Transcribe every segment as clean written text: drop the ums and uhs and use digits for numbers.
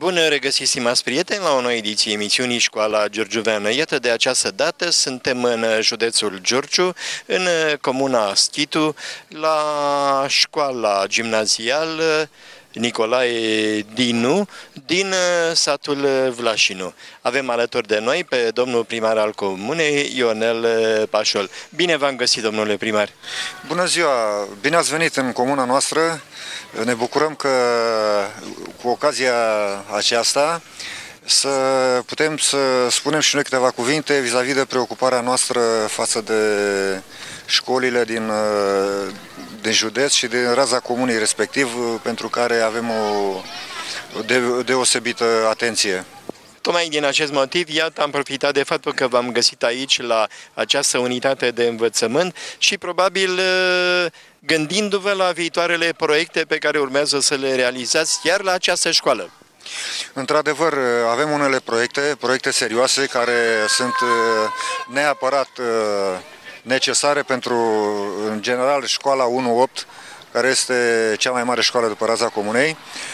Bună regăsit, stimați prieteni, la o nouă ediție emisiunii Școala Giurgiuveană. Iată, de această dată suntem în județul Giurgiu, în comuna Schitu, la școala gimnazială Nicolae Dinu, din satul Vlașinu. Avem alături de noi pe domnul primar al comunei, Ionel Pașol. Bine v-am găsit, domnule primar! Bună ziua! Bine ați venit în comuna noastră. Ne bucurăm că cu ocazia aceasta să putem să spunem și noi câteva cuvinte vis-a-vis de preocuparea noastră față de școlile din județ și din raza comunei respectiv, pentru care avem o deosebită atenție. Tocmai din acest motiv, iată, am profitat de faptul că v-am găsit aici la această unitate de învățământ și probabil gândindu-vă la viitoarele proiecte pe care urmează să le realizați chiar la această școală. Într-adevăr, avem unele proiecte serioase care sunt neapărat necesare pentru, în general, școala 1-8, care este cea mai mare școală după raza comunei.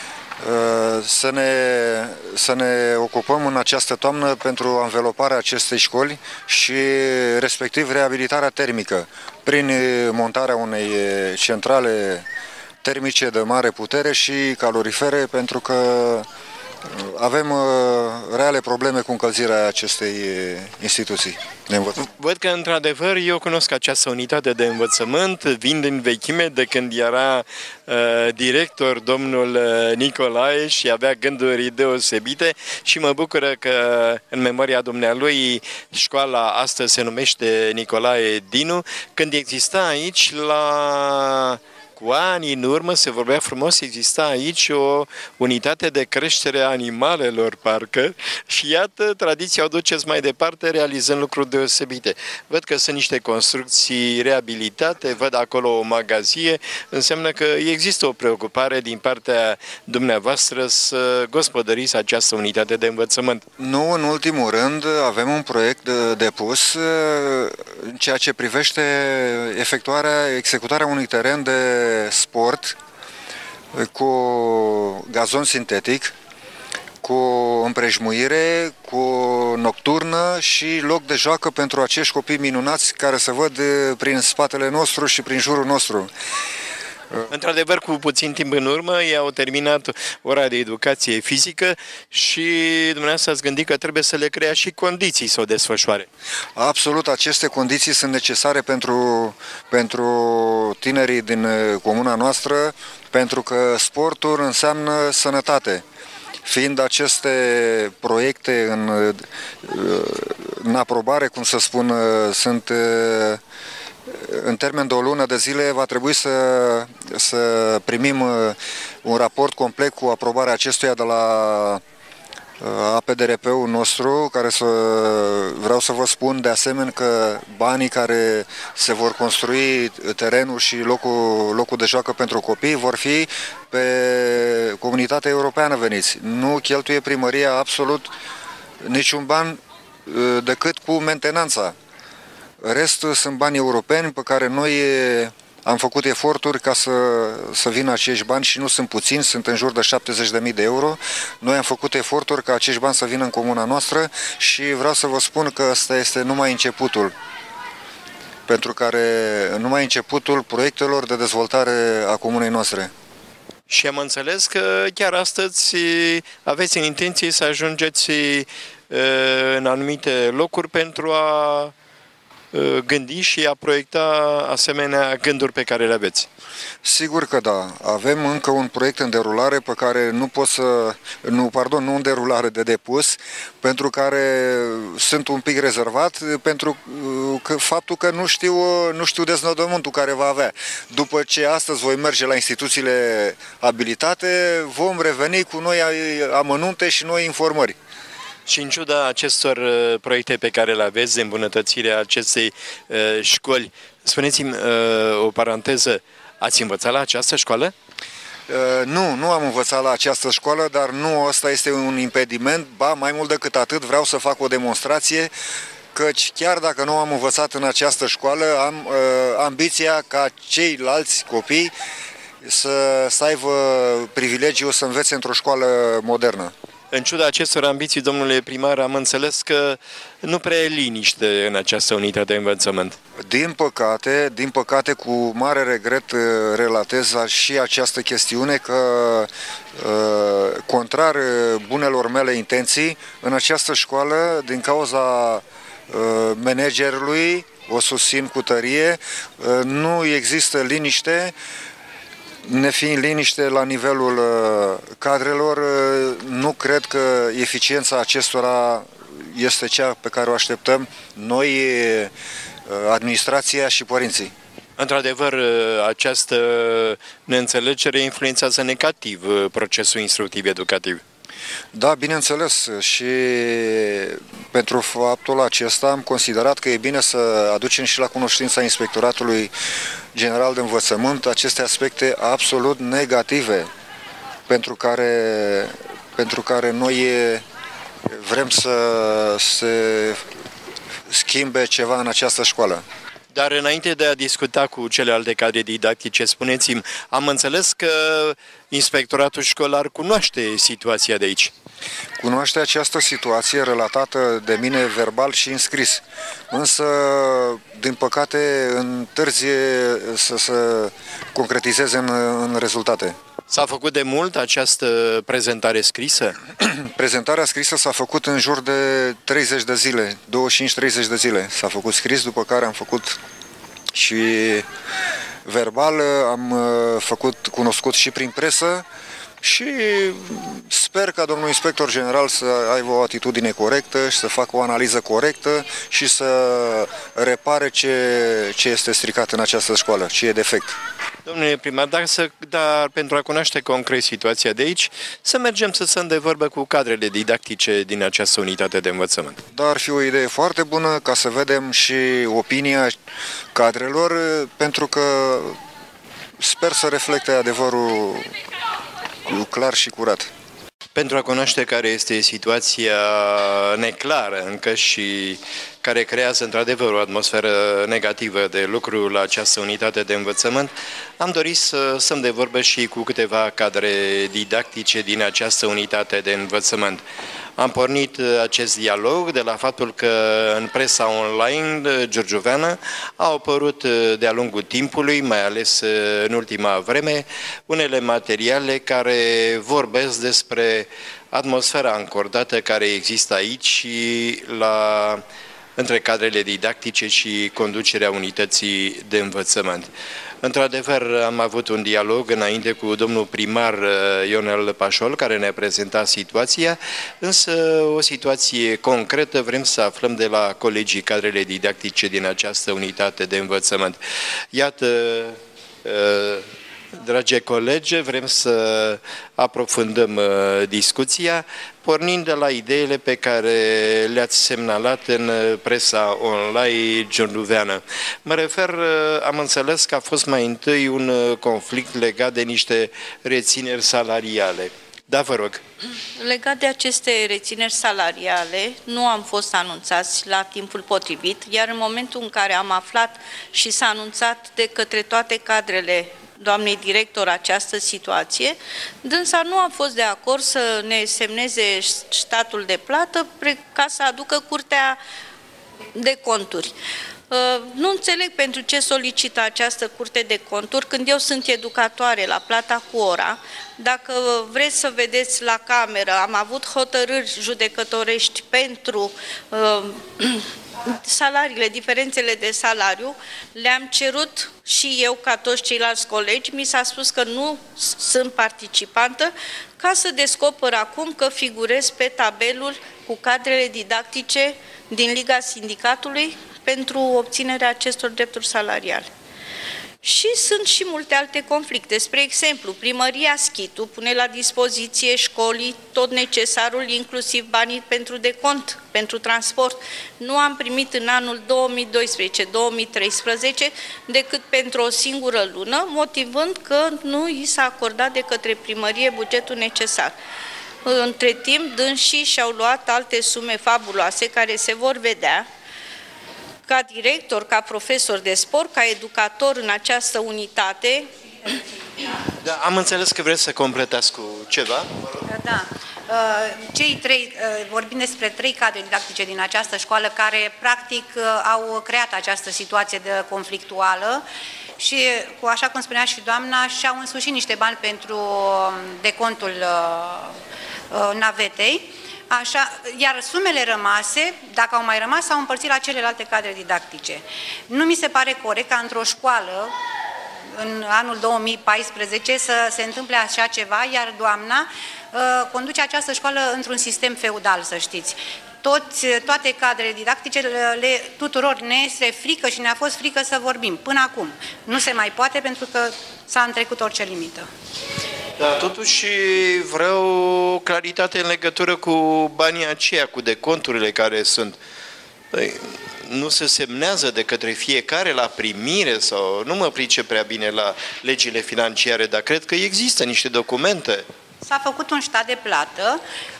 Să ne ocupăm în această toamnă pentru anveloparea acestei școli și respectiv reabilitarea termică prin montarea unei centrale termice de mare putere și calorifere, pentru că avem reale probleme cu încălzirea acestei instituții de învățământ. Văd că, într-adevăr, eu cunosc această unitate de învățământ, vin din vechime, de când era director domnul Nicolae și avea gânduri deosebite și mă bucură că, în memoria dumnealui, școala astăzi se numește Nicolae Dinu. Când exista aici, cu ani în urmă, se vorbea frumos, exista aici o unitate de creștere a animalelor, parcă, și iată, tradiția o duceți mai departe, realizând lucruri deosebite. Văd că sunt niște construcții reabilitate, văd acolo o magazie, înseamnă că există o preocupare din partea dumneavoastră să gospodăriți această unitate de învățământ. Nu, în ultimul rând, avem un proiect depus în ceea ce privește executarea unui teren de sport cu gazon sintetic, cu împrejmuire, cu nocturnă și loc de joacă pentru acești copii minunați care se văd prin spatele nostru și prin jurul nostru. Într-adevăr, cu puțin timp în urmă, ei au terminat ora de educație fizică și dumneavoastră ați gândit că trebuie să le crea și condiții să o desfășoare. Absolut, aceste condiții sunt necesare pentru tinerii din comuna noastră, pentru că sportul înseamnă sănătate. Fiind aceste proiecte în aprobare, cum să spun, sunt în termen de o lună de zile, va trebui să primim un raport complet cu aprobarea acestuia de la APDRP-ul nostru, vreau să vă spun de asemenea că banii care se vor construi terenul și locul de joacă pentru copii vor fi pe Comunitatea Europeană veniți. Nu cheltuie primăria absolut niciun ban decât cu mentenanța. Restul sunt bani europeni pe care noi am făcut eforturi ca să vină acești bani și nu sunt puțini, sunt în jur de 70.000 de euro. Noi am făcut eforturi ca acești bani să vină în comuna noastră și vreau să vă spun că ăsta este numai începutul, numai începutul proiectelor de dezvoltare a comunei noastre. Și am înțeles că chiar astăzi aveți în intenție să ajungeți în anumite locuri pentru a gândi și a proiecta asemenea gânduri pe care le aveți. Sigur că da. Avem încă un proiect în derulare pe care nu în derulare, de depus, pentru care sunt un pic rezervat, pentru că faptul că nu știu deznodământul care va avea. După ce astăzi voi merge la instituțiile abilitate, vom reveni cu noi amănunte și noi informări. Și în ciuda acestor proiecte pe care le aveți de îmbunătățirea acestei școli, spuneți-mi o paranteză, ați învățat la această școală? Nu am învățat la această școală, dar nu ăsta este un impediment, ba, mai mult decât atât, vreau să fac o demonstrație, căci chiar dacă nu am învățat în această școală, am ambiția ca ceilalți copii să aibă privilegiul să învețe într-o școală modernă. În ciuda acestor ambiții, domnule primar, am înțeles că nu prea e liniște în această unitate de învățământ. Din păcate, cu mare regret relatez și această chestiune că, contrar bunelor mele intenții, în această școală, din cauza managerului, o susțin cu tărie, nu există liniște. Nefiind liniște la nivelul cadrelor, nu cred că eficiența acestora este cea pe care o așteptăm noi, administrația și părinții. Într-adevăr, această neînțelegere influențează negativ procesul instructiv-educativ. Da, bineînțeles, și pentru faptul acesta am considerat că e bine să aducem și la cunoștința Inspectoratului General de Învățământ aceste aspecte absolut negative pentru care noi vrem să se schimbe ceva în această școală. Dar înainte de a discuta cu celelalte cadre didactice, spuneți-mi, am înțeles că inspectoratul școlar cunoaște situația de aici. Cunoaște această situație relatată de mine verbal și în scris, însă, din păcate, întârzie să se concretizeze în rezultate. S-a făcut de mult această prezentare scrisă? Prezentarea scrisă s-a făcut în jur de 30 de zile, 25-30 de zile. S-a făcut scris, după care am făcut și verbal, am făcut cunoscut și prin presă și sper ca domnul inspector general să aibă o atitudine corectă și să facă o analiză corectă și să repare ce este stricat în această școală, ce e defect. Domnule primar, dar pentru a cunoaște concret situația de aici, să mergem să stăm de vorbă cu cadrele didactice din această unitate de învățământ. Dar ar fi o idee foarte bună ca să vedem și opinia cadrelor, pentru că sper să reflecte adevărul clar și curat. Pentru a cunoaște care este situația neclară încă și care creează într-adevăr o atmosferă negativă de lucru la această unitate de învățământ, am dorit să stăm de vorbă și cu câteva cadre didactice din această unitate de învățământ. Am pornit acest dialog de la faptul că în presa online giurgiuveană au apărut de-a lungul timpului, mai ales în ultima vreme, unele materiale care vorbesc despre atmosfera încordată care există aici și între cadrele didactice și conducerea unității de învățământ. Într-adevăr, am avut un dialog înainte cu domnul primar Ionel Pașol, care ne-a prezentat situația, însă o situație concretă vrem să aflăm de la colegii cadrele didactice din această unitate de învățământ. Iată, dragi colegi, vrem să aprofundăm discuția, pornind de la ideile pe care le-ați semnalat în presa online giurgiuveană. Mă refer, am înțeles că a fost mai întâi un conflict legat de niște rețineri salariale. Da, vă rog. Legat de aceste rețineri salariale, nu am fost anunțați la timpul potrivit, iar în momentul în care am aflat și s-a anunțat de către toate cadrele doamnei director această situație, dânsa nu a fost de acord să ne semneze statul de plată ca să aducă Curtea de Conturi. Nu înțeleg pentru ce solicită această Curte de Conturi când eu sunt educatoare la plata cu ora. Dacă vreți să vedeți la cameră, am avut hotărâri judecătorești pentru salariile, diferențele de salariu, le-am cerut și eu ca toți ceilalți colegi, mi s-a spus că nu sunt participantă, ca să descoper acum că figurez pe tabelul cu cadrele didactice din Liga Sindicatului pentru obținerea acestor drepturi salariale. Și sunt și multe alte conflicte. Spre exemplu, primăria Schitu pune la dispoziție școlii tot necesarul, inclusiv banii pentru decont, pentru transport. Nu am primit în anul 2012-2013 decât pentru o singură lună, motivând că nu i s-a acordat de către primărie bugetul necesar. Între timp, dânsii și-au luat alte sume fabuloase care se vor vedea. Ca director, ca profesor de sport, ca educator în această unitate. Da, am înțeles că vreți să completați cu ceva. Da. Cei trei, vorbim despre 3 cadre didactice din această școală care practic au creat această situație conflictuală și, așa cum spunea și doamna, și-au însușit niște bani pentru decontul navetei. Așa, iar sumele rămase, dacă au mai rămas, s-au împărțit la celelalte cadre didactice. Nu mi se pare corect ca într-o școală, în anul 2014, să se întâmple așa ceva, iar doamna conduce această școală într-un sistem feudal, să știți. Toate cadrele didactice, tuturor ne este frică și ne-a fost frică să vorbim. Până acum nu se mai poate pentru că s-a întrecut orice limită. Dar totuși vreau claritate în legătură cu banii aceia, cu deconturile care sunt. Nu se semnează de către fiecare la primire sau... Nu mă pricep prea bine la legile financiare, dar cred că există niște documente. S-a făcut un stat de plată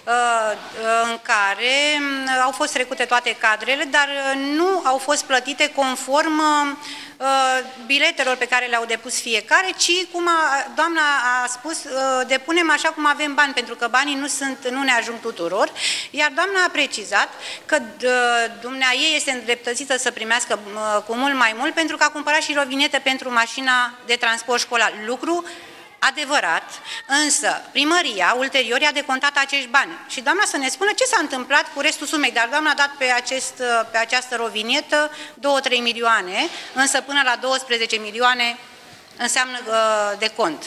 în care au fost trecute toate cadrele, dar nu au fost plătite conform biletelor pe care le-au depus fiecare, ci, cum doamna a spus, depunem așa cum avem bani, pentru că banii nu ne ajung tuturor, iar doamna a precizat că dumneaei este îndreptățită să primească cu mult mai mult, pentru că a cumpărat și rovinetă pentru mașina de transport școlar. Lucru adevărat, însă primăria ulterior i-a decontat acești bani. Și doamna să ne spună ce s-a întâmplat cu restul sumei, dar doamna a dat pe această rovinietă 2-3 milioane, însă până la 12 milioane înseamnă decont.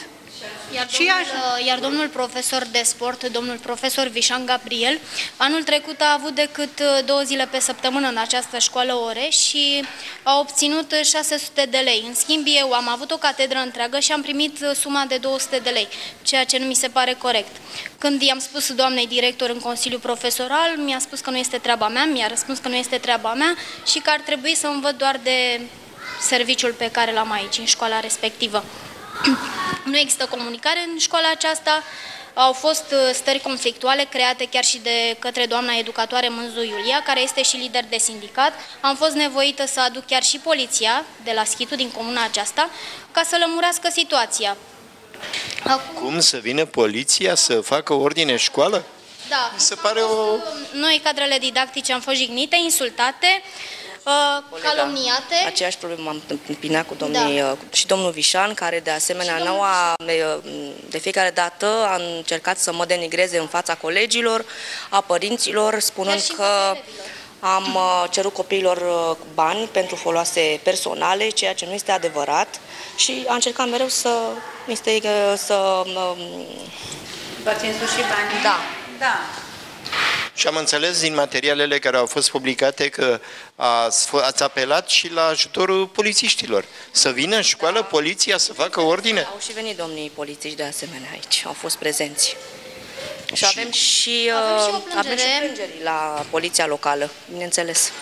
Iar domnul profesor de sport, domnul profesor Vișan Gabriel, anul trecut a avut decât 2 zile pe săptămână în această școală ore și a obținut 600 de lei. În schimb, eu am avut o catedră întreagă și am primit suma de 200 de lei, ceea ce nu mi se pare corect. Când i-am spus doamnei director în Consiliu Profesoral, mi-a spus că nu este treaba mea, mi-a răspuns că nu este treaba mea și că ar trebui să îmi văd doar de serviciul pe care l-am aici, în școala respectivă. Nu există comunicare în școala aceasta, au fost stări conflictuale create chiar și de către doamna educatoare Mânzu Iulia, care este și lider de sindicat. Am fost nevoită să aduc chiar și poliția de la Schitu, din comuna aceasta, ca să lămurească situația. Cum să vină poliția să facă ordine în școală? Da. Mi se pare o... Noi, cadrele didactice, am fost jignite, insultate, calomniate. Aceeași problemă am întâmpinat cu și domnul Vișan, care de asemenea de fiecare dată a încercat să mă denigreze în fața colegilor, a părinților, spunând că am cerut copiilor bani pentru foloase personale, ceea ce nu este adevărat, și a încercat mereu să-ți însuși bani. Da. Da. Și am înțeles din materialele care au fost publicate că ați apelat și la ajutorul polițiștilor. Să vină în școală poliția să facă ordine? Au și venit domnii polițiști de asemenea aici, au fost prezenți. Și avem și plângeri la poliția locală, bineînțeles.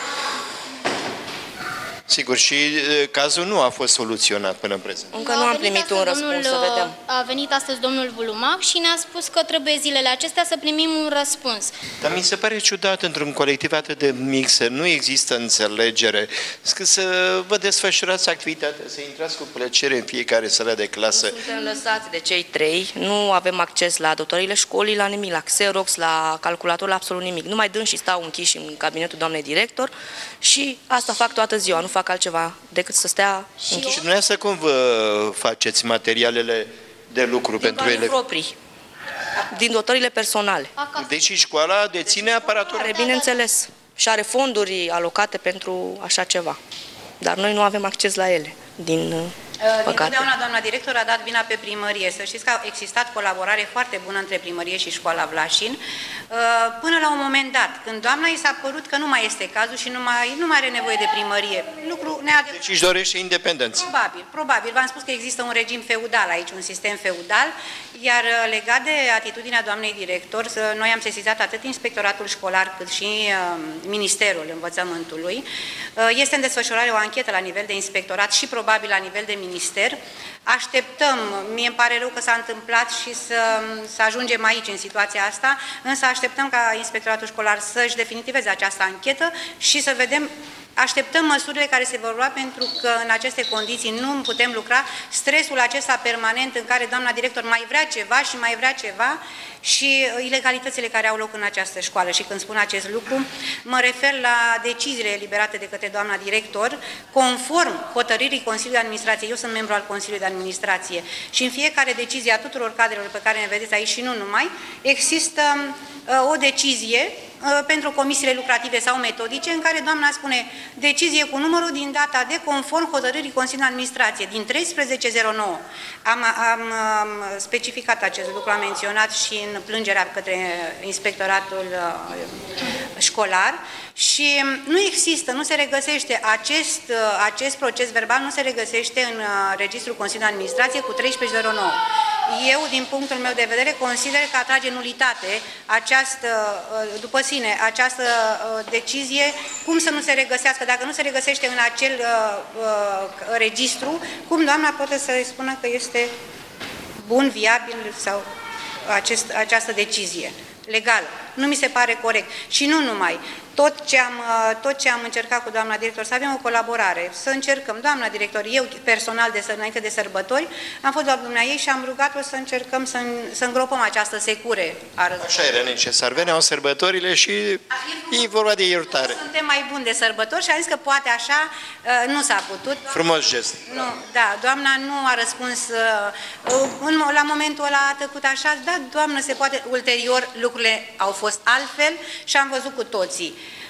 Sigur, și cazul nu a fost soluționat până în prezent. Încă nu am primit un răspuns, să vedem. A venit astăzi domnul Vulumac și ne-a spus că trebuie zilele acestea să primim un răspuns. Dar mi se pare ciudat, într-un colectiv atât de mic, să nu există înțelegere, să vă desfășurați activitatea, să intrați cu plăcere în fiecare sală de clasă. Nu suntem lăsați de cei 3, nu avem acces la dotările școlii, la nimic, la Xerox, la calculator, la absolut nimic. Numai dând și stau închiși în cabinetul doamnei director și asta fac toată ziua, nu fac altceva decât să stea închiși. Și dumneavoastră cum vă faceți materialele de lucru pentru ele? Proprii, din dotările personale. Deci școala deține aparatul? Are, bineînțeles, și are fonduri alocate pentru așa ceva, dar noi nu avem acces la ele, din păcate. Întotdeauna doamna director a dat vina pe primărie. Să știți că a existat colaborare foarte bună între primărie și școala Vlașin, până la un moment dat, când doamna i s-a părut că nu mai este cazul și nu mai are nevoie de primărie. Lucru neadevărat. Deci își dorește independență. Probabil. V-am spus că există un regim feudal aici, un sistem feudal, iar legat de atitudinea doamnei director, noi am sesizat atât inspectoratul școlar cât și Ministerul Învățământului. Este în desfășurare o anchetă la nivel de inspectorat și probabil la nivel de minister. Așteptăm, mie îmi pare rău că s-a întâmplat și să ajungem aici în situația asta, însă așteptăm ca inspectoratul școlar să-și definitiveze această anchetă și să vedem Așteptăm măsurile care se vor lua pentru că în aceste condiții nu putem lucra. Stresul acesta permanent în care doamna director mai vrea ceva și mai vrea ceva și ilegalitățile care au loc în această școală. Și când spun acest lucru, mă refer la deciziile eliberate de către doamna director, conform hotărârii Consiliului de Administrație. Eu sunt membru al Consiliului de Administrație și în fiecare decizie a tuturor cadrelor pe care ne vedeți aici și nu numai, există o decizie pentru comisiile lucrative sau metodice, în care doamna spune decizie cu numărul din data de conform hotărârii Consiliului de Administrație din 1309. Am specificat acest lucru, am menționat și în plângerea către inspectoratul școlar și nu există, nu se regăsește acest proces verbal, nu se regăsește în registrul Consiliului de Administrație cu 1309. Eu, din punctul meu de vedere, consider că atrage nulitate după sine această decizie, cum să nu se regăsească, dacă nu se regăsește în acel registru, cum doamna poate să spună că este bun, viabil sau această decizie legală. Nu mi se pare corect. Și nu numai. Tot ce am încercat cu doamna director, să avem o colaborare, să încercăm, doamna director, eu personal înainte de sărbători, am fost la dumneavoastră și am rugat-o să încercăm să îngropăm această secure a războiului. Așa era necesar. Veneau sărbătorile și e vorba de iertare. Suntem mai buni de sărbători și am zis că poate așa nu s-a putut. Frumos gest. Nu, da, doamna nu a răspuns, la momentul ăla a tăcut așa, da, doamnă, se poate, ulterior lucrurile au fost altfel și am văzut cu toții.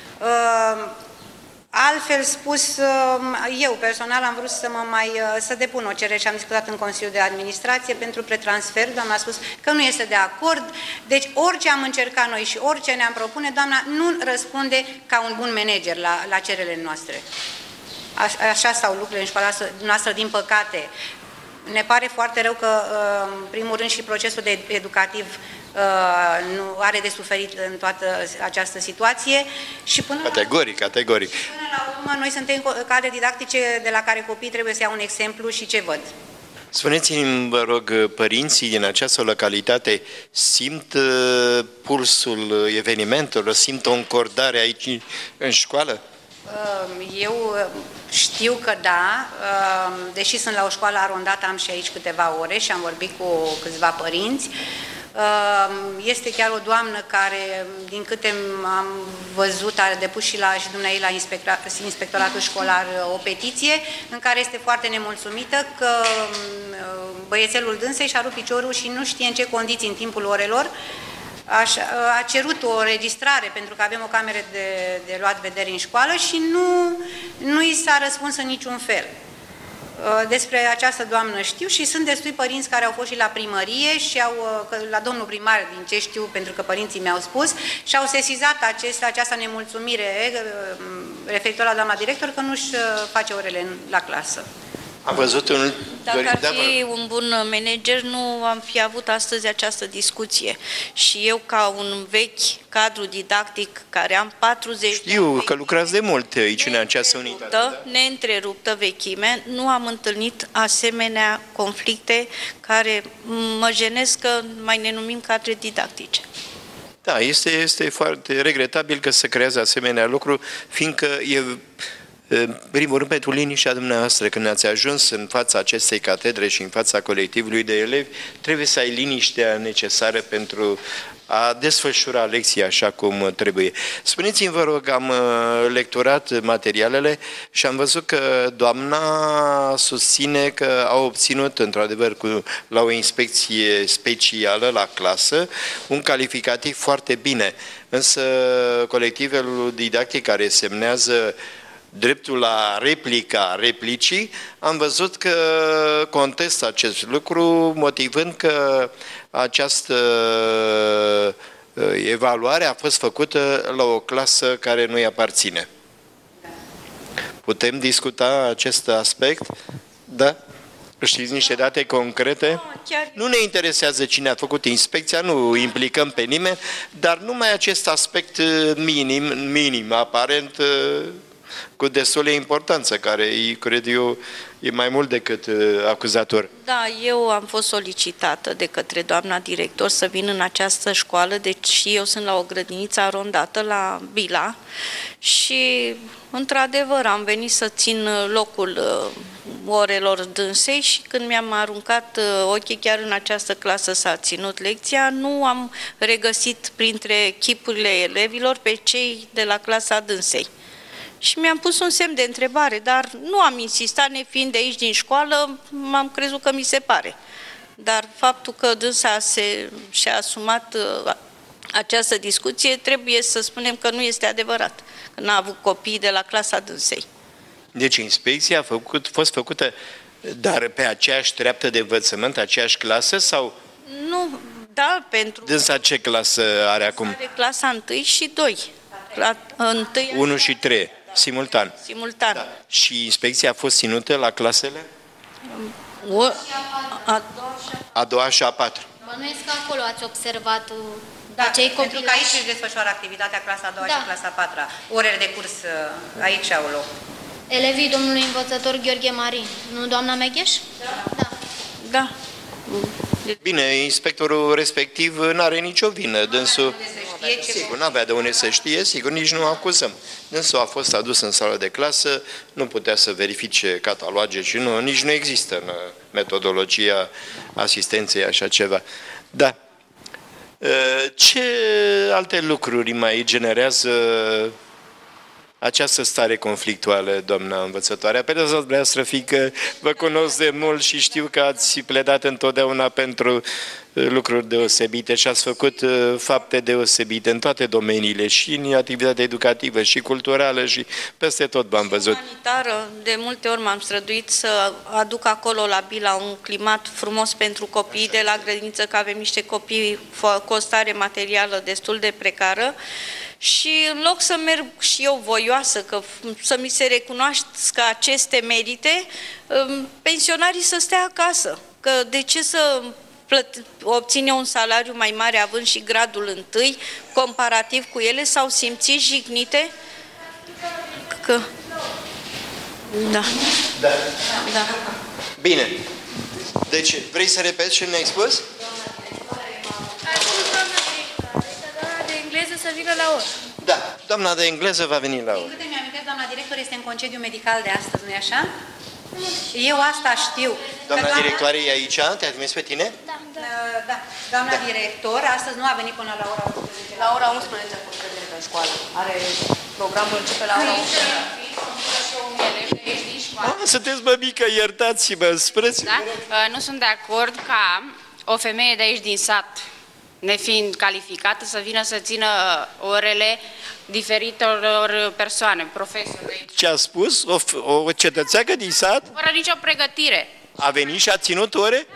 Altfel spus, eu personal am vrut să depun o cerere și am discutat în Consiliul de Administrație pentru pretransfer. Doamna a spus că nu este de acord. Deci orice am încercat noi și orice ne-am propune, doamna nu răspunde ca un bun manager la cererile noastre. Așa stau lucrurile în școala noastră, din păcate. Ne pare foarte rău că, în primul rând, și procesul educativ nu are de suferit în toată această situație și categoric. Până la urmă, noi suntem cadre didactice de la care copiii trebuie să iau un exemplu și ce văd. Spuneți-mi, vă rog, părinții din această localitate simt pulsul evenimentelor, simt o încordare aici în școală? Eu știu că da, deși sunt la o școală arondată, am și aici câteva ore și am vorbit cu câțiva părinți. Este chiar o doamnă care, din câte am văzut, a depus și dumneavoastră la inspectoratul școlar o petiție în care este foarte nemulțumită că băiețelul dânsei și-a rupt piciorul și nu știe în ce condiții în timpul orelor. A cerut o registrare pentru că avem o cameră de luat vedere în școală și nu i s-a răspuns în niciun fel. Despre această doamnă știu și sunt destui părinți care au fost și la primărie și la domnul primar, din ce știu, pentru că părinții mi-au spus, și au sesizat această nemulțumire referitor la doamna director că nu-și face orele la clasă. Am văzut un... Dacă ar fi un bun manager, nu am fi avut astăzi această discuție. Și eu, ca un vechi cadru didactic, care am 40 Știu că lucrați de mult aici, în această unitate. Neîntreruptă vechime, nu am întâlnit asemenea conflicte care mă jenesc că mai ne numim cadre didactice. Da, este foarte regretabil că se creează asemenea lucru, fiindcă e... În primul rând, pentru liniștea dumneavoastră, când ați ajuns în fața acestei catedre și în fața colectivului de elevi, trebuie să ai liniștea necesară pentru a desfășura lecția așa cum trebuie. Spuneți-mi, vă rog, am lecturat materialele și am văzut că doamna susține că a obținut, într-adevăr, la o inspecție specială la clasă, un calificativ foarte bine. Însă colectivul didactic care semnează dreptul la replicii, am văzut că contestă acest lucru, motivând că această evaluare a fost făcută la o clasă care nu-i aparține. Putem discuta acest aspect? Da? Știți niște date concrete? Nu ne interesează cine a făcut inspecția, nu implicăm pe nimeni, dar numai acest aspect minim, aparent, cu destulă importanță, care, cred eu, e mai mult decât acuzator. Da, eu am fost solicitată de către doamna director să vin în această școală, deci eu sunt la o grădiniță arondată la Bila și, într-adevăr, am venit să țin locul orelor dânsei și când mi-am aruncat ochii, chiar în această clasă s-a ținut lecția, nu am regăsit printre chipurile elevilor pe cei de la clasa dânsei. Și mi-am pus un semn de întrebare, dar nu am insistat, nefiind de aici din școală, m-am crezut că mi se pare. Dar faptul că dânsa și-a asumat această discuție, trebuie să spunem că nu este adevărat, că n-a avut copii de la clasa dânsei. Deci inspecția a fost făcută, dar pe aceeași treaptă de învățământ, aceeași clasă sau? Nu, da, pentru... Dânsa ce clasă are acum? Are clasa 1 și 2. 1 și 3, simultan. Simultan. Da. Și inspecția a fost ținută la clasele? A doua și a patra. Bănuiesc că acolo ați observat Da, acei copii. pentru că aici își desfășoară activitatea clasa a doua și clasa a patra. Orele de curs aici au loc. Elevii domnului învățător Gheorghe Marin, nu doamna Megheș? Da. Da. Bine, inspectorul respectiv nu are nicio vină. Dânsul, sigur, nu avea de unde să știe, sigur, nici nu acuzăm. Dânsul a fost adus în sală de clasă, nu putea să verifice cataloage și nici nu există în metodologia asistenței așa ceva. Da. Ce alte lucruri mai generează această stare conflictuală, doamna învățătoare? Pe dumneavoastră, fiindcă vă cunosc de mult și știu că ați pledat întotdeauna pentru lucruri deosebite și ați făcut fapte deosebite în toate domeniile, și în activitatea educativă, și culturală, și peste tot v-am văzut. Umanitară, de multe ori m-am străduit să aduc acolo la Bila un climat frumos pentru copii de la grădiniță, că avem niște copii cu o stare materială destul de precară. Și în loc să merg și eu voioasă, să mi se recunoască aceste merite, pensionarii să stea acasă. Că de ce să obține un salariu mai mare având și gradul întâi, comparativ cu ele, s-au simțit jignite? Că... Da. Da. Da. Bine. Deci, vrei să repeți ce ne-ai spus? Să vină la oră. Da, doamna de engleză va veni la oră. Din câte mi-amintesc, doamna director este în concediu medical de astăzi, nu-i așa? Eu asta știu. Doamna directoare e aici? Te-a trimis pe tine? Da. Doamna director astăzi nu a venit până la ora 11. La ora 11 a fost prezent în școală. Programul începe la ora 11. Sunteți mămică, iertați-mă, spuneți. Da? Nu sunt de acord ca o femeie de aici din sat, nefiind calificată, să vină să țină orele diferitelor persoane, profesori. Ce a spus? O cetățeacă din sat? Fără nicio pregătire. A venit și a ținut ore?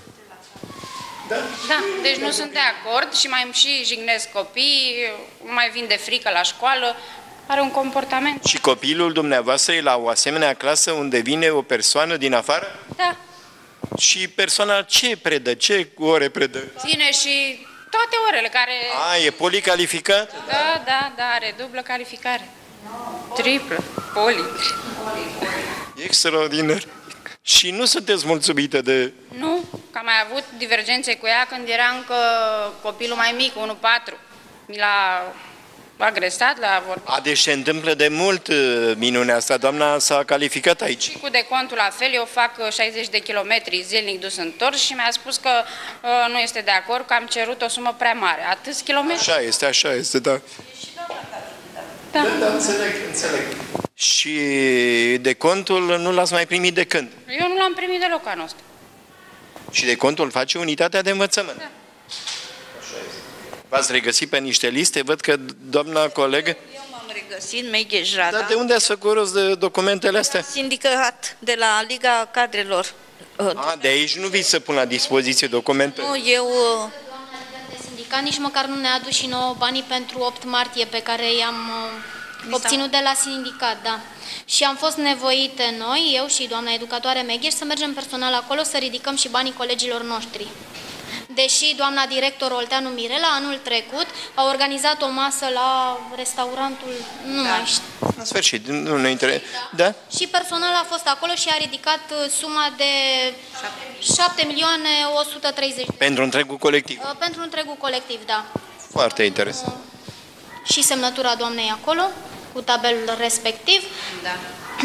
Da, deci nu sunt de acord și mai și jignesc copii, nu mai vin de frică la școală, are un comportament. Și copilul dumneavoastră e la o asemenea clasă unde vine o persoană din afară? Da. Și persoana ce predă? Ce ore predă? Ține și toate orele care... E policalificat? Da, are dublă calificare. Triplă, poli. Extraordinar. Și nu sunteți mulțumită de... Nu, că am mai avut divergențe cu ea când era încă copilul mai mic, 1-4. Mi l-a agresat, l-a vorbit. Deci se întâmplă de mult minunea asta. Doamna s-a calificat aici. Și cu decontul la fel, eu fac 60 de kilometri zilnic dus întors și mi-a spus că nu este de acord, că am cerut o sumă prea mare. Atâți kilometri? Așa este, da. Da, înțeleg. Și decontul nu l-ați mai primit de când? Eu nu l-am primit deloc anul ăsta. Și decontul face unitatea de învățământ? Da. V-ați regăsit pe niște liste? Văd că doamna colegă... Eu m-am regăsit, Megheș Rada. Dar de unde ați făcut rost de documentele astea? Sindicat, de la Liga Cadrelor. De aici nu vii să pun la dispoziție documente? Nu, eu... De sindicat nici măcar nu ne-a adus și nouă banii pentru 8 martie pe care i-am obținut de la sindicat, da. Și am fost nevoite noi, eu și doamna educatoare Megheș, să mergem personal acolo să ridicăm și banii colegilor noștri. Deși doamna director Olteanu Mirela anul trecut a organizat o masă la restaurantul, nu mai știu. În sfârșit, nu ne interesează. Da? Și personal a fost acolo și a ridicat suma de 7.130.000. Pentru întregul colectiv. Pentru întregul colectiv, da. Foarte interesant. Și semnătura doamnei acolo, cu tabelul respectiv. Da.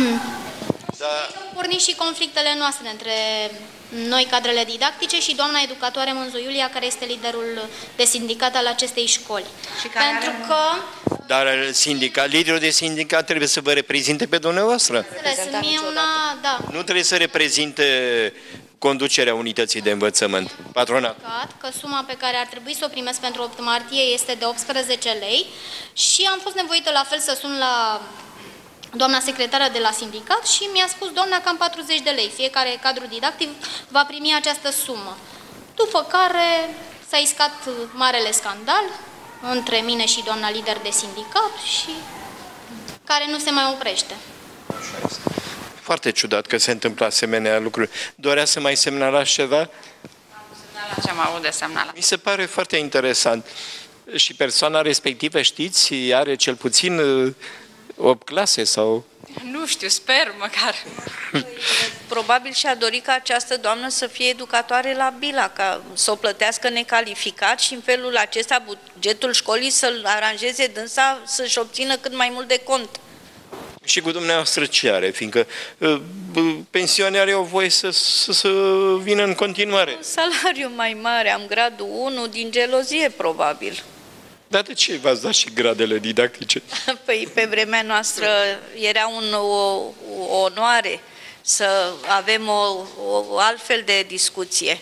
Porni și conflictele noastre între noi, cadrele didactice, și doamna educatoare Mânzu Iulia, care este liderul de sindicat al acestei școli. Pentru că... Dar liderul de sindicat trebuie să vă reprezinte pe dumneavoastră. Da. Nu trebuie să reprezinte conducerea unității de învățământ, patronat. Că suma pe care ar trebui să o primesc pentru 8 martie este de 18 lei și am fost nevoită la fel să sun la doamna secretară de la sindicat și mi-a spus doamna cam 40 de lei. Fiecare cadru didactic va primi această sumă. După care s-a iscat marele scandal între mine și doamna lider de sindicat și care nu se mai oprește. Foarte ciudat că se întâmplă asemenea lucruri. Dorea să mai semnalați ceva? Ce am avut de semnalat. Mi se pare foarte interesant. Și persoana respectivă, știți, are cel puțin 8 clase sau... Nu știu, sper măcar. Probabil și-a dorit ca această doamnă să fie educatoare la Bila, ca să o plătească necalificat și în felul acesta bugetul școlii să-l aranjeze dânsa să-și obțină cât mai mult de cont. Și cu dumneavoastră ce are? Fiindcă pensionarii au voie să vină în continuare. Un salariu mai mare, am gradul 1 din gelozie, probabil. Dar de ce v-ați dat și gradele didactice? Păi pe vremea noastră era o onoare să avem o altfel de discuție.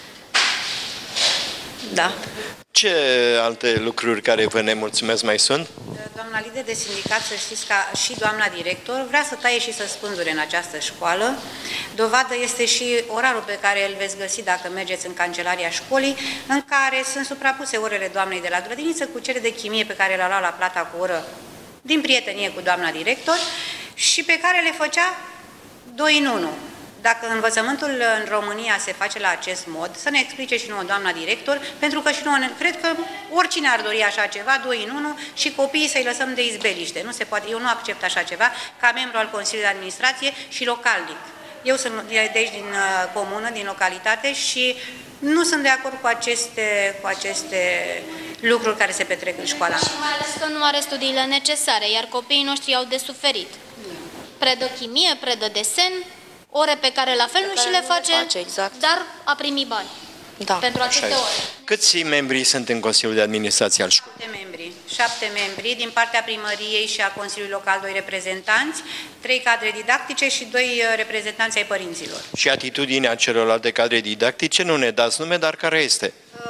Da. Ce alte lucruri care vă nemulțumesc mai sunt? Doamna lider de sindicat, să știți că și doamna director vrea să taie și să spânzure în această școală. Dovadă este și orarul pe care îl veți găsi dacă mergeți în cancelaria școlii, în care sunt suprapuse orele doamnei de la grădiniță cu cele de chimie pe care le-a luat la plata cu oră din prietenie cu doamna director și pe care le făcea 2 în 1. Dacă învățământul în România se face la acest mod, să ne explice și nouă doamna director, pentru că și nouă, cred că oricine ar dori așa ceva, 2 în 1, și copiii să-i lăsăm de izbeliște. Nu se poate, eu nu accept așa ceva ca membru al Consiliului de Administrație și localnic. Eu sunt de aici din comună, din localitate și nu sunt de acord cu aceste lucruri care se petrec în școala. Și mai ales că nu are studiile necesare, iar copiii noștri au de suferit. Predă chimie, predă desen, ore pe care la fel nu și le face, exact. dar a primit bani pentru aceste ore. Câți membri sunt în Consiliul de Administrație al școlii? 7 membri din partea primăriei și a Consiliului Local, 2 reprezentanți, 3 cadre didactice și 2 reprezentanți ai părinților. Și atitudinea celorlalte cadre didactice, nu ne dați nume, dar care este?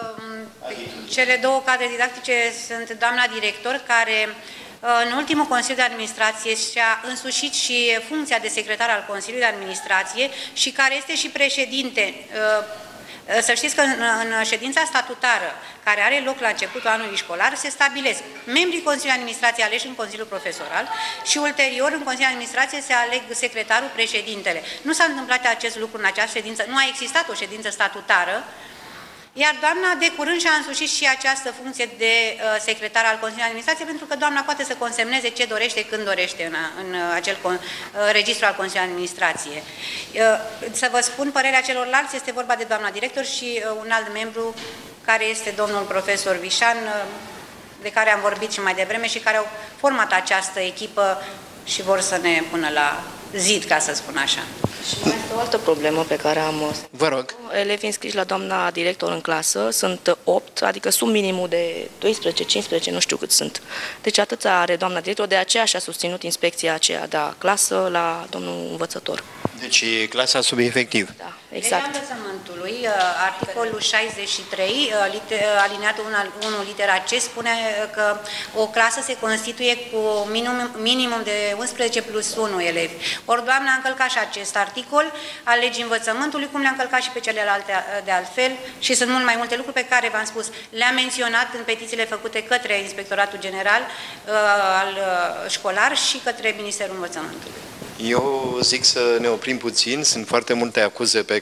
Cele 2 cadre didactice sunt doamna director, care în ultimul Consiliu de Administrație și-a însușit și funcția de secretar al Consiliului de Administrație și care este și președinte. Să știți că în ședința statutară, care are loc la începutul anului școlar, se stabilesc membrii Consiliului de Administrație aleși în Consiliul Profesoral și ulterior în Consiliul de Administrație se aleg secretarul, președintele. Nu s-a întâmplat acest lucru în această ședință, nu a existat o ședință statutară, iar doamna de curând și-a însușit și această funcție de secretar al Consiliului de Administrație, pentru că doamna poate să consemneze ce dorește, când dorește în acel registru al Consiliului de Administrație. Să vă spun părerea celorlalți, este vorba de doamna director și un alt membru care este domnul profesor Vișan, de care am vorbit și mai devreme și care au format această echipă și vor să ne pună la zid, ca să spun așa. Și mai este o altă problemă pe care am... Vă rog. Elevii înscriși la doamna director în clasă sunt 8, adică sub minimul de 12-15, nu știu cât sunt. Deci atâția are doamna director, de aceea și-a susținut inspecția aceea de clasă la domnul învățător. Deci e clasa sub efectiv. Da, exact. Legea învățământului, articolul 63, alineatul 1, litera C, spune că o clasă se constituie cu minimum de 11 plus 1 elevi. Ori doamna a încălcat și acest articol al legii învățământului, cum le-a încălcat și pe celelalte de altfel, și sunt mult mai multe lucruri pe care v-am spus. Le-a menționat în petițiile făcute către Inspectoratul General al școlar și către Ministerul Învățământului. Eu zic să ne oprim puțin, sunt foarte multe acuze pe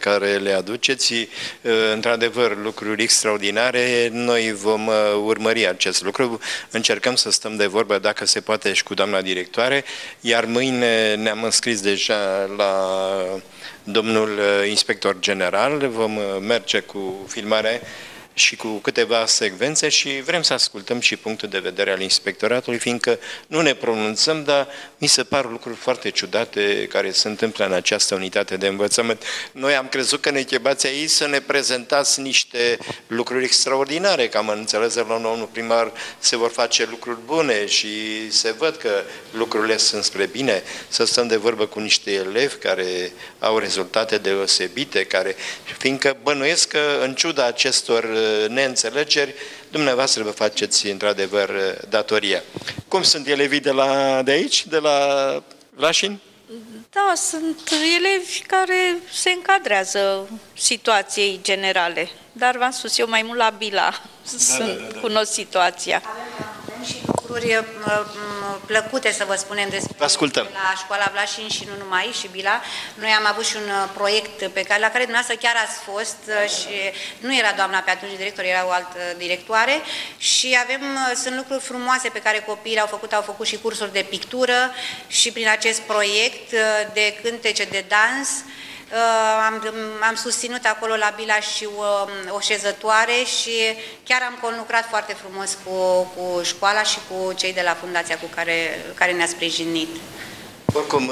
care le aduceți, într-adevăr, lucruri extraordinare. Noi vom urmări acest lucru. Încercăm să stăm de vorbă, dacă se poate, și cu doamna directoare, iar mâine ne-am înscris deja la domnul inspector general. Vom merge cu filmarea și cu câteva secvențe și vrem să ascultăm și punctul de vedere al inspectoratului, fiindcă nu ne pronunțăm, dar mi se par lucruri foarte ciudate care se întâmplă în această unitate de învățământ. Noi am crezut că ne chebați aici să ne prezentați niște lucruri extraordinare, că am înțeles de la domnul primar se vor face lucruri bune și se văd că lucrurile sunt spre bine, să stăm de vorbă cu niște elevi care au rezultate deosebite, fiindcă bănuiesc că în ciuda acestor neînțelegeri, dumneavoastră vă faceți într-adevăr datoria. Cum sunt elevii de aici, de la Vlașin? Da, sunt elevi care se încadrează situației generale, dar v-am spus eu mai mult la Bila, cunosc situația. Avem și lucruri plăcute să vă spunem despre la școala Vlașin și nu numai, și Bila. Noi am avut și un proiect la care dumneavoastră chiar ați fost și nu era doamna pe atunci director, era o altă directoare și sunt lucruri frumoase pe care copiii au făcut și cursuri de pictură și prin acest proiect de cântece, de dans. Am susținut acolo la Bila și o șezătoare și chiar am conlucrat foarte frumos cu școala și cu cei de la fundația care ne-a sprijinit. Oricum,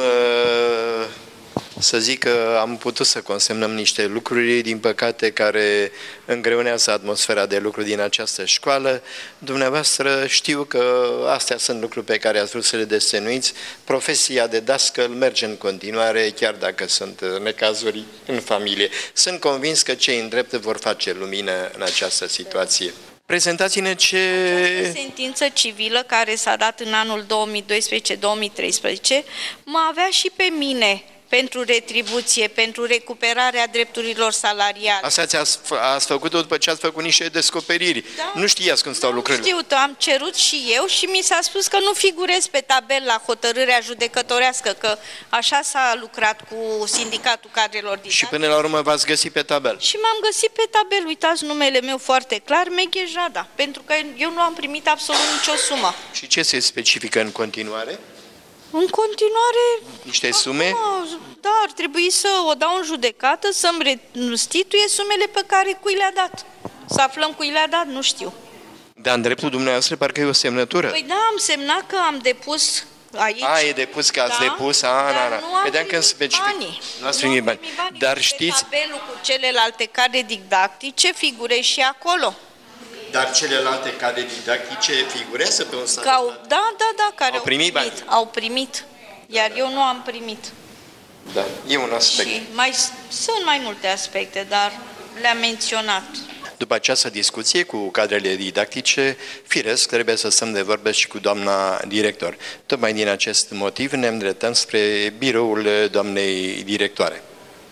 să zic că am putut să consemnăm niște lucruri, din păcate, care îngreunează atmosfera de lucru din această școală. Dumneavoastră știu că astea sunt lucruri pe care ați vrut să le desenuiți. Profesia de dascăl merge în continuare, chiar dacă sunt necazuri în familie. Sunt convins că cei în drept vor face lumină în această situație. Prezentați-ne Această sentință civilă care s-a dat în anul 2012-2013 mă avea și pe mine pentru retribuție, pentru recuperarea drepturilor salariale. Asta ați făcut-o după ce ați făcut niște descoperiri. Da? Nu știați cum stau lucrurile. Nu știu, am cerut și eu și mi s-a spus că nu figurez pe tabel la hotărârea judecătorească, că așa s-a lucrat cu sindicatul cadrelor didactice. Și până la urmă v-ați găsit pe tabel. Și m-am găsit pe tabel, uitați numele meu foarte clar, Meghe Jada, pentru că eu nu am primit absolut nicio sumă. Și ce se specifică în continuare? În continuare... Niște sume? Da, ar trebui să o dau în judecată, să-mi restituie sumele pe care cui le-a dat. Să aflăm cui le-a dat, nu știu. Dar în dreptul dumneavoastră parcă e o semnătură. Păi da, am semnat că am depus aici. E depus, că ați depus? Dar nu am primit banii. Nu ați primit bani. Dar știți... Pe tabelul cu celelalte cadre didactice figurez și acolo. Dar celelalte cadre didactice figurează pe un stat? Da, care au primit bani. Au primit, iar eu nu am primit. Da, e un aspect. Și sunt mai multe aspecte, dar le-am menționat. După această discuție cu cadrele didactice, firesc, trebuie să stăm de vorbă și cu doamna director. Tocmai din acest motiv ne îndreptăm spre biroul doamnei directoare.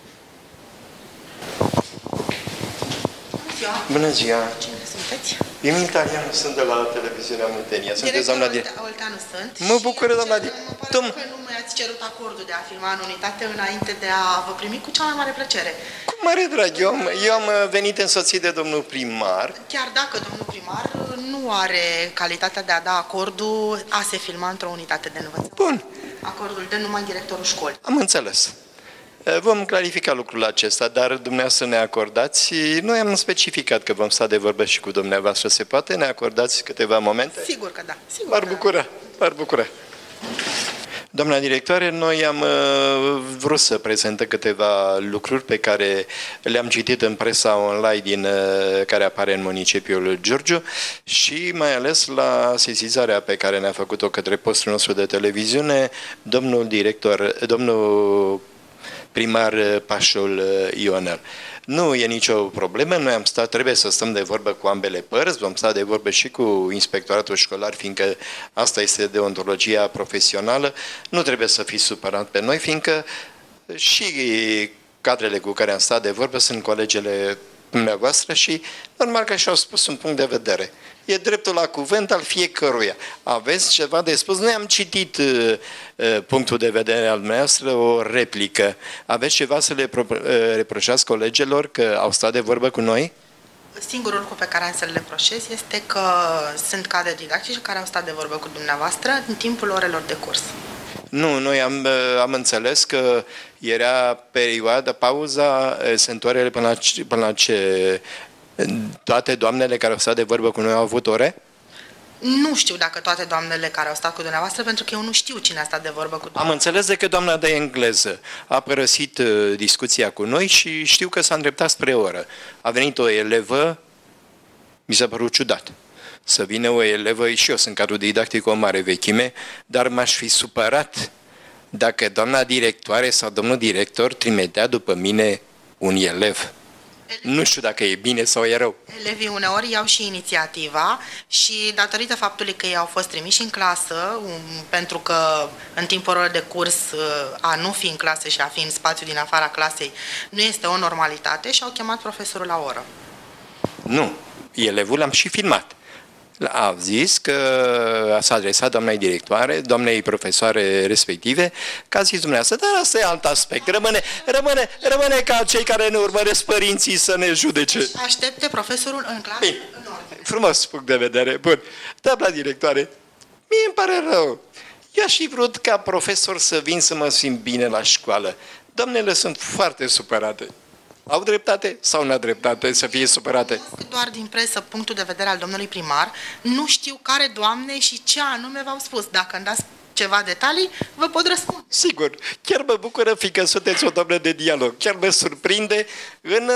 Bună ziua! Cine sunteți? Emil Italianu, sunt de la televiziunea Muntenia. Sunteți doamna director? Olteanu sunt. Mă bucur, doamna director. Mă pare că nu mi-ați cerut acordul de a filma în unitate înainte de a vă primi cu cea mai mare plăcere. Cu mare drag. Eu am venit însoțit de domnul primar. Chiar dacă domnul primar nu are calitatea de a da acordul a se filma într-o unitate de învățământ. Bun. Acordul de numai directorul școlii. Am înțeles. Vom clarifica lucrul acesta, dar dumneavoastră ne acordați, noi am specificat că vom sta de vorbă și cu dumneavoastră, se poate? Ne acordați câteva momente? Sigur că da. M-ar bucura. Doamna directoare, noi am vrut să prezentăm câteva lucruri pe care le-am citit în presa online care apare în municipiul Giurgiu și mai ales la sesizarea pe care ne-a făcut-o către postul nostru de televiziune, domnul primar Pașul Ionel. Nu e nicio problemă, noi trebuie să stăm de vorbă cu ambele părți, vom sta de vorbă și cu inspectoratul școlar, fiindcă asta este deontologia profesională, nu trebuie să fiți supărat pe noi, fiindcă și cadrele cu care am stat de vorbă sunt colegele dumneavoastră și normal că și-au spus un punct de vedere. e dreptul la cuvânt al fiecăruia. Aveți ceva de spus? Noi am citit punctul de vedere al dumneavoastră, o replică. Aveți ceva să le reproșați colegilor că au stat de vorbă cu noi? Singurul lucru pe care am să-l reproșez este că sunt cadre didactice care au stat de vorbă cu dumneavoastră în timpul orelor de curs. Nu, noi am înțeles că era perioada, pauza, sentoarele până la ce toate doamnele care au stat de vorbă cu noi au avut ore? Nu știu dacă toate doamnele care au stat cu dumneavoastră, pentru că eu nu știu cine a stat de vorbă cu dumneavoastră. Am înțeles de că doamna de engleză a părăsit discuția cu noi și știu că s-a îndreptat spre oră. A venit o elevă, mi s-a părut ciudat. Să vină o elevă, și eu sunt cadru didactic cu o mare vechime, dar m-aș fi supărat dacă doamna directoare sau domnul director trimitea după mine un elev. Nu știu dacă e bine sau e rău. Elevii uneori iau și inițiativa și datorită faptului că ei au fost trimiși în clasă, pentru că în timpul orelor de curs a nu fi în clasă și a fi în spațiu din afara clasei nu este o normalitate și au chemat profesorul la oră. Nu, elevul l-am și filmat. A zis că s-a adresat doamnei directoare, doamnei profesoare respective, că a zis dumneavoastră, dar asta e alt aspect. Rămâne ca cei care ne urmăresc părinții să ne judece. Aștepte profesorul în clasă. Bine, frumos punct de vedere. Bun. Doamna directoare, mie îmi pare rău. Eu aș fi vrut ca profesor să vin să mă simt bine la școală. Doamnele sunt foarte supărate. Au dreptate sau nu au dreptate să fie supărate? Doar din presă punctul de vedere al domnului primar, nu știu care doamne și ce anume v-au spus. Dacă îmi dați ceva detalii, vă pot răspunde. Sigur, chiar mă bucură, fiindcă sunteți o doamnă de dialog. Chiar mă surprinde în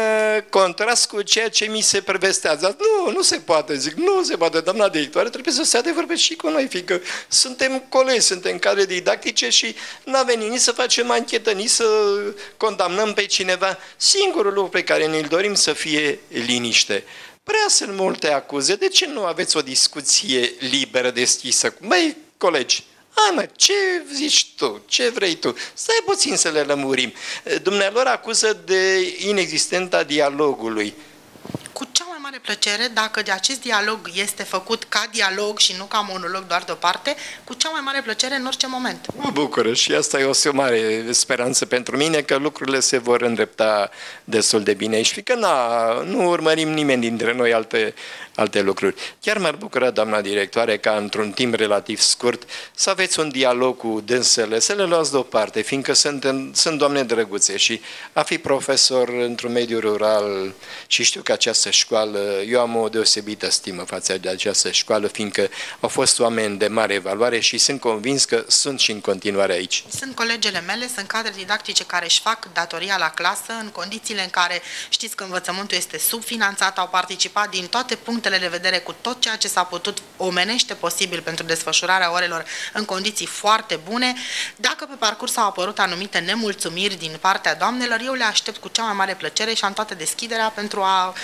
contrast cu ceea ce mi se prevestează. Nu se poate, zic, nu se poate. Doamna directoare trebuie să se adevărbe și cu noi, fiindcă suntem colegi, suntem cadre didactice și nu avem nici să facem anchetă, nici să condamnăm pe cineva. Singurul lucru pe care ne-l dorim să fie liniște. Prea sunt multe acuze. De ce nu aveți o discuție liberă, deschisă? Băi, colegi, Ana, ce zici tu? Ce vrei tu? Stai puțin să le lămurim. Dumnealor acuză de inexistenta dialogului. Cu cea mai mare plăcere, dacă de acest dialog este făcut ca dialog și nu ca monolog doar deoparte, cu cea mai mare plăcere în orice moment. Mă bucură și asta e o mare speranță pentru mine că lucrurile se vor îndrepta destul de bine aici, fiindcă nu urmărim nimeni dintre noi alte lucruri. Chiar m-ar bucura, doamna directoare, ca într-un timp relativ scurt să aveți un dialog cu dânsele, să le luați deoparte, fiindcă sunt doamne drăguțe și a fi profesor într-un mediu rural și știu că această școală, eu am o deosebită stimă față de această școală, fiindcă au fost oameni de mare valoare și sunt convins că sunt și în continuare aici. Sunt colegele mele, sunt cadre didactice care își fac datoria la clasă în condițiile în care știți că învățământul este subfinanțat, au participat din toate punctele de vedere cu tot ceea ce s-a putut omenește posibil pentru desfășurarea orelor în condiții foarte bune. Dacă pe parcurs au apărut anumite nemulțumiri din partea doamnelor, eu le aștept cu cea mai mare plăcere și am toată deschiderea pentru a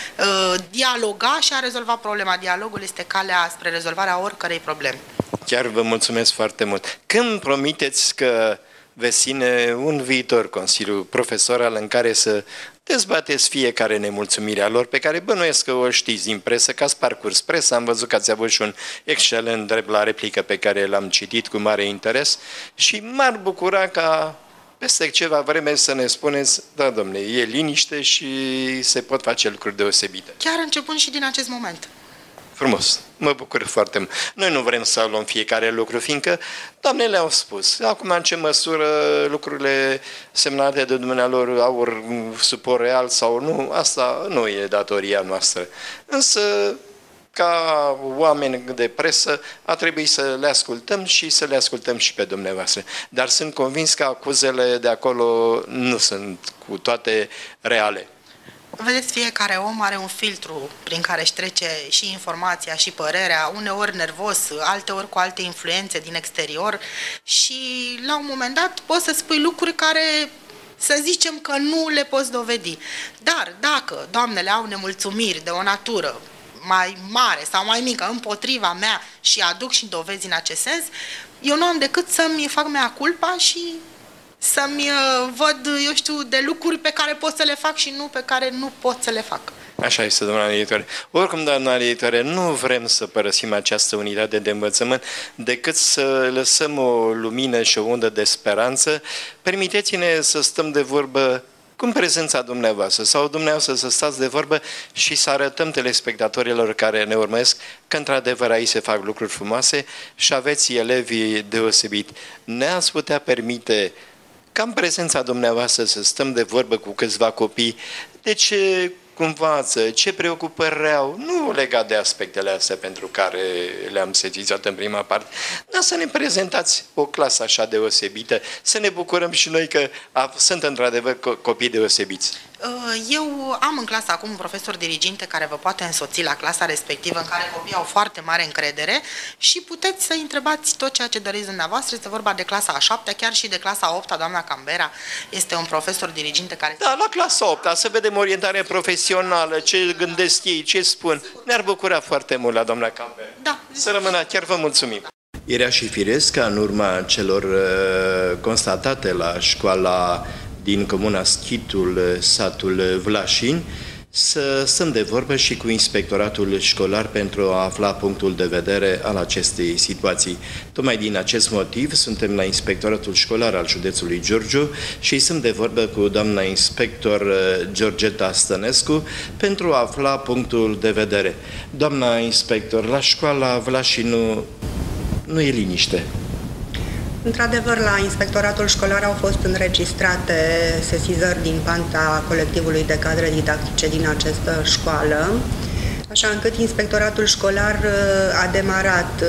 dialoga și a rezolva problema. Dialogul este calea spre rezolvarea oricărei probleme. Chiar vă mulțumesc foarte mult. Când promiteți că veți ține un viitor consiliu profesoral în care să dezbateți fiecare nemulțumirea lor, pe care bănuiesc că o știți din presă, că ați parcurs presa, am văzut că ați avut și un excelent drept la replică pe care l-am citit cu mare interes și m-ar bucura ca peste ceva vreme să ne spuneți, da, domnule, e liniște și se pot face lucruri deosebite. Chiar începând și din acest moment. Frumos, mă bucur foarte mult. Noi nu vrem să luăm fiecare lucru, fiindcă doamnele au spus. Acum, în ce măsură lucrurile semnate de dumnealor au suport real sau nu, asta nu e datoria noastră. Însă, ca oameni de presă, a trebuit să le ascultăm și să le ascultăm și pe dumneavoastră. Dar sunt convins că acuzele de acolo nu sunt cu toate reale. Vedeți, fiecare om are un filtru prin care își trece și informația și părerea, uneori nervos, alteori cu alte influențe din exterior și la un moment dat poți să spui lucruri care să zicem că nu le poți dovedi. Dar dacă doamnele au nemulțumiri de o natură mai mare sau mai mică împotriva mea și aduc și dovezi în acest sens, eu nu am decât să-mi fac mea culpa și să-mi văd, eu știu, de lucruri pe care pot să le fac și nu pe care nu pot să le fac. Așa este, doamna editoare. Oricum, doamna editoare, nu vrem să părăsim această unitate de învățământ decât să lăsăm o lumină și o undă de speranță. Permiteți-ne să stăm de vorbă cu prezența dumneavoastră sau dumneavoastră să stați de vorbă și să arătăm telespectatorilor care ne urmăresc că într-adevăr aici se fac lucruri frumoase și aveți elevii deosebit. Ne-ați putea permite ca în prezența dumneavoastră să stăm de vorbă cu câțiva copii de ce învață, ce preocupări au, nu legat de aspectele astea pentru care le-am sesizat în prima parte, dar să ne prezentați o clasă așa deosebită, să ne bucurăm și noi că sunt într-adevăr copii deosebiți. Eu am în clasă acum un profesor diriginte care vă poate însoți la clasa respectivă, în care copiii au foarte mare încredere și puteți să întrebați tot ceea ce doriți dumneavoastră. Este vorba de clasa a 7-a, chiar și de clasa a 8-a, doamna Cambera este un profesor diriginte care... Da, la clasa 8-a, să vedem orientarea profesională, ce gândesc ei, ce spun. Ne-ar bucura foarte mult la doamna Cambera. Da. Să rămână, chiar vă mulțumim. Era și firesc ca în urma celor constatate la școala din comuna Schitul, satul Vlașin, să stăm de vorbă și cu inspectoratul școlar pentru a afla punctul de vedere al acestei situații. Tocmai din acest motiv suntem la inspectoratul școlar al județului Giurgiu și sunt de vorbă cu doamna inspector Georgeta Stănescu pentru a afla punctul de vedere. Doamna inspector, la școala Vlașin nu e liniște. Într-adevăr, la inspectoratul școlar au fost înregistrate sesizări din partea colectivului de cadre didactice din această școală, așa încât inspectoratul școlar a demarat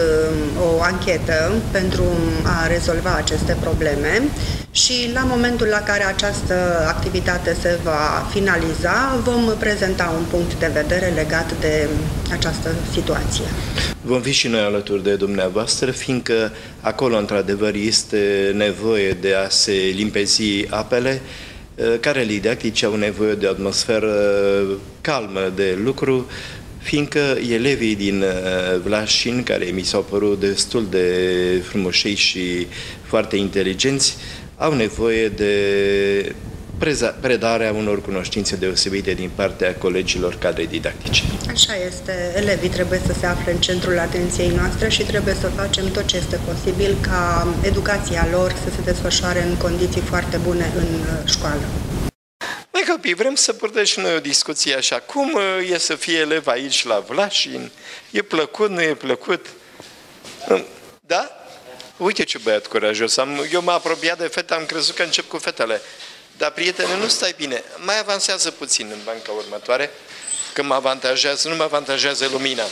o anchetă pentru a rezolva aceste probleme și la momentul la care această activitate se va finaliza, vom prezenta un punct de vedere legat de această situație. Vom fi și noi alături de dumneavoastră, fiindcă acolo, într-adevăr, este nevoie de a se limpezi apele, care didactice au nevoie de o atmosferă calmă de lucru, fiindcă elevii din Vlașin, care mi s-au părut destul de frumoșei și foarte inteligenți, au nevoie de predarea unor cunoștințe deosebite din partea colegilor cadre didactice. Așa este. Elevii trebuie să se afle în centrul atenției noastre și trebuie să facem tot ce este posibil ca educația lor să se desfășoare în condiții foarte bune în școală. Mai copii, vrem să purtăm și noi o discuție așa. Cum e să fie elev aici la Vlașin? E plăcut, nu e plăcut? Da? Uite ce băiat curajos. Eu m-am apropiat de fete, am crezut că încep cu fetele. Dar, prietene, nu stai bine. Mai avansează puțin în banca următoare, că mă avantajează, nu mă avantajează lumina.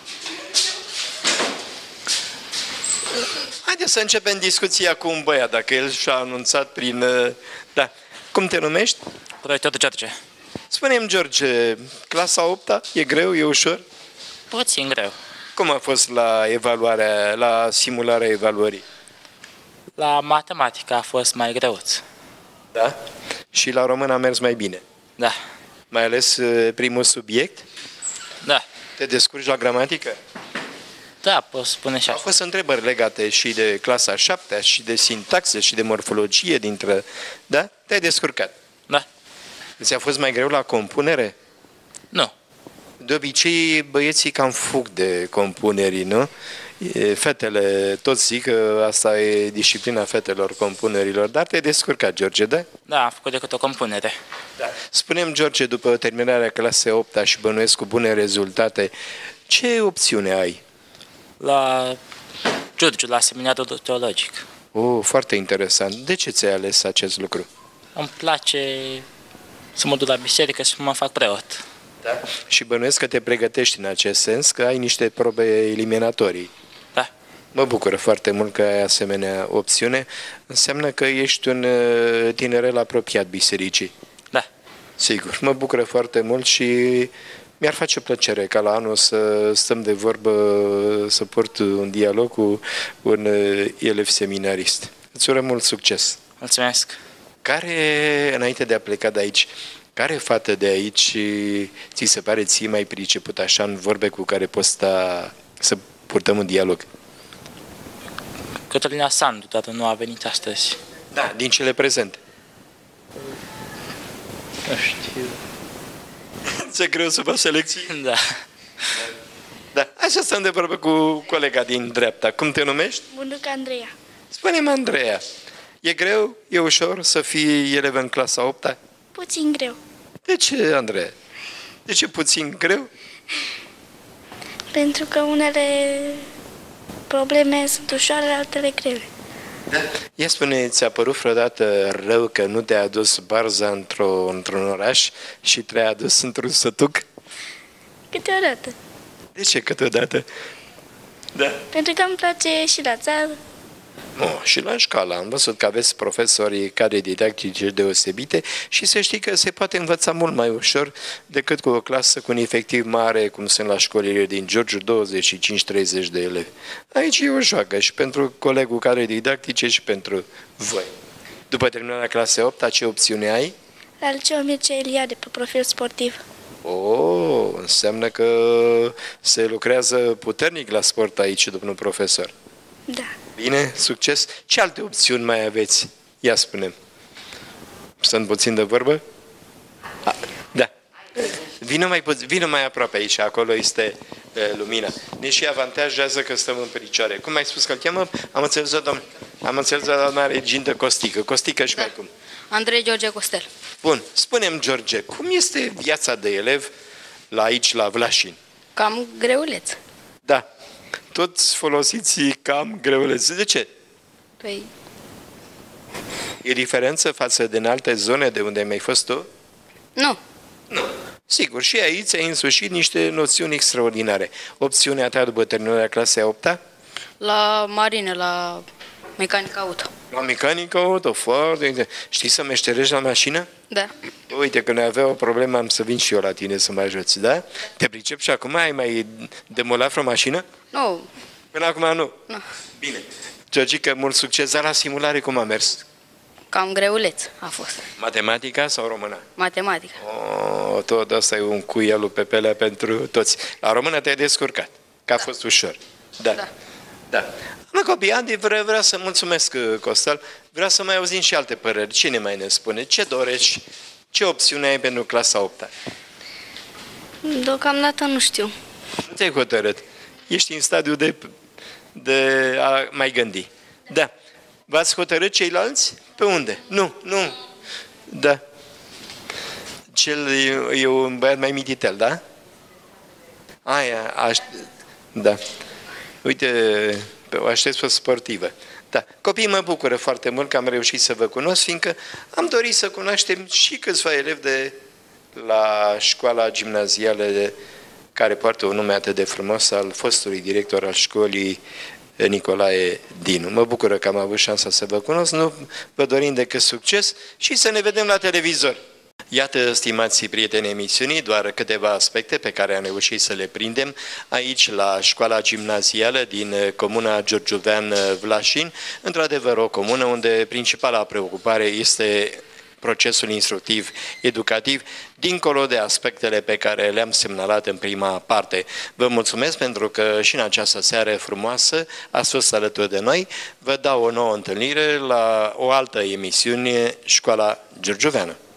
Haideți să începem discuția cu un băiat, dacă el și-a anunțat prin... Da. Cum te numești? George. Spune-mi, George, clasa 8-a, e greu, e ușor? Puțin greu. Cum a fost la simularea evaluării? La matematică a fost mai greuț. Da? Și la român a mers mai bine? Da. Mai ales primul subiect? Da. Te descurci la gramatică? Da, pot spune și așa. Au fost întrebări legate și de clasa 7-a, și de sintaxă, și de morfologie dintre... Da? Te-ai descurcat? Da. Ți-a fost mai greu la compunere? Nu. De obicei, băieții cam fug de compunerii, nu? Fetele toți zic că asta e disciplina fetelor compunerilor, dar te-ai descurcat, George, da? Da, am făcut decât o compunere. Da. Spune-mi, George, după terminarea clasei 8-a și bănuiesc cu bune rezultate, ce opțiune ai? La Giurgiu, la seminarul teologic. Foarte interesant. De ce ți-ai ales acest lucru? Îmi place să mă duc la biserică și să mă fac preot. Da. Și bănuiesc că te pregătești în acest sens, că ai niște probe eliminatorii. Da. Mă bucur foarte mult că ai asemenea opțiune. Înseamnă că ești un tinerel apropiat bisericii. Da. Sigur. Mă bucură foarte mult și mi-ar face plăcere ca la anul să stăm de vorbă, să port un dialog cu un elev seminarist. Îți urăm mult succes! Mulțumesc! Care, înainte de a pleca de aici, care fată de aici ți se pare ție mai priceput așa în vorbe cu care poți sta să purtăm un dialog? Cătălina Sandu, dar nu a venit astăzi. Da, din cele prezente. Nu știu. Ți-e greu să faci selecții? Da. Da. Așa stăm de vorbă cu colega din dreapta. Cum te numești? Bunduca Andreea. Spune-mi, Andreea, e greu, e ușor să fii elev în clasa 8-a? Puțin greu. De ce, Andreea? De ce puțin greu? Pentru că unele probleme sunt ușoare, altele grele. Ia spune, ți-a părut vreodată rău că nu te-a adus barza într-un oraș și te-a adus într-un sătuc? Câteodată. De ce câteodată? Da. Pentru că îmi place și la țară. Și la școală am văzut că aveți profesori cadre didactice deosebite și să știi că se poate învăța mult mai ușor decât cu o clasă cu un efectiv mare, cum sunt la școlile din Giurgiu, 25-30 de elevi. Aici e o joacă și pentru colegul cadre didactice și pentru voi. După terminarea clasei 8, ce opțiune ai? La Liceul Mircea Eliade, pe profil sportiv. Înseamnă că se lucrează puternic la sport aici, domnul profesor. Da. Bine, succes. Ce alte opțiuni mai aveți? Ia spune-mi. Sunt puțin de vorbă? Da. Vină mai aproape aici, acolo este lumina. Ne și avantajează că stăm în picioare. Cum ai spus că îl cheamă? Am înțeles, doamna regintă Costică. Costică și mai cum? Andrei George Costel. Bun. Spune-mi, George, cum este viața de elev aici, la Vlașin? Cam greuleț. Da. Toți folosiți cam greulețe. De ce? Păi... E diferență față de în alte zone de unde ai mai fost tu? Nu. Nu. Sigur, și aici ți-ai însușit niște noțiuni extraordinare. Opțiunea ta după terminarea clasei 8-a? La marină, la mecanică auto. La mecanică auto, foarte... Știi să meșterești la mașină? Da. Uite, când avea o problemă, am să vin și eu la tine să mă ajuți, da? Te pricep și acum ai mai demolat vreo mașină? Nu. Până acum nu? Nu. Bine. Georgica, mult succes, dar la simulare cum a mers? Cam greuleț a fost. Matematica sau română? Matematică. Tot asta e un cuielul pe pelea pentru toți. La română te-ai descurcat, că a fost ușor. Da. Mă, copii, Andy, vreau să mulțumesc, Costel. Vreau să mai auzim și alte păreri. Cine mai ne spune? Ce dorești? Ce opțiune ai pentru clasa 8-a? Deocamdată nu știu. Nu te-ai hotărât. Ești în stadiu de a mai gândi. Da. V-ați hotărât ceilalți? Pe unde? Nu. Da. E un băiat mai mititel, da? Da. Uite, o aștept pe sportivă. Da. Copiii, mă bucură foarte mult că am reușit să vă cunosc, fiindcă am dorit să cunoaștem și câțiva elevi de la școala gimnazială care poartă un nume atât de frumos al fostului director al școlii Nicolae Dinu. Mă bucură că am avut șansa să vă cunosc, nu vă dorim decât succes și să ne vedem la televizor. Iată, stimați prieteni emisiunii, doar câteva aspecte pe care am reușit să le prindem aici la școala gimnazială din comuna Giurgiuvean Vlașin, într-adevăr o comună unde principala preocupare este procesul instructiv, educativ, dincolo de aspectele pe care le-am semnalat în prima parte. Vă mulțumesc pentru că și în această seară frumoasă ați fost alături de noi. Vă dau o nouă întâlnire la o altă emisiune, Școala Giurgiuveană.